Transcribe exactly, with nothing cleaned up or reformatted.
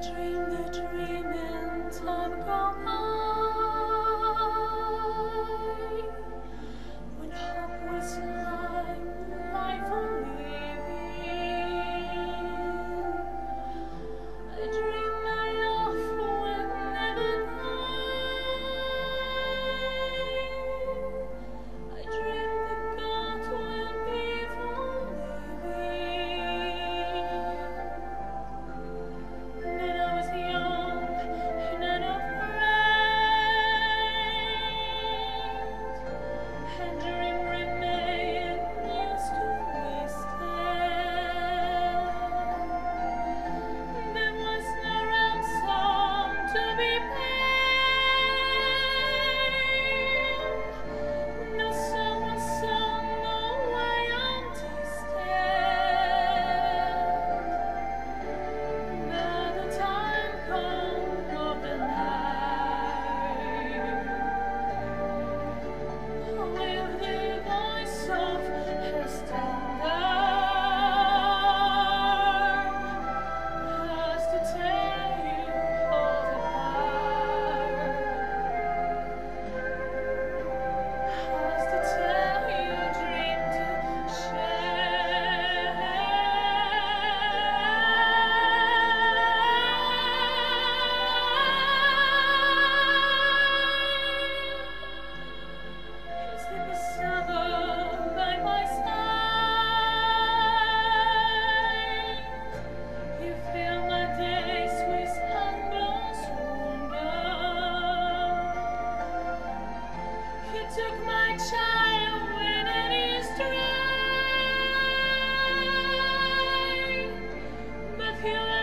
dreamed the dream in time gone by, when hope was like life unliving. I dreamed my love would never die. I dreamed that God will be forgiving. Then I was young and unafraid, and dream remained used to withstand. There was no ransom to be paid, no song was sung, no way to stand. But the time comes of the night, with the voice of her standard, has to tell you of the past, has to tell you dream to share. Is it the summer by my side? You fill my days with unblown wonder. You took my child when it is dry, but you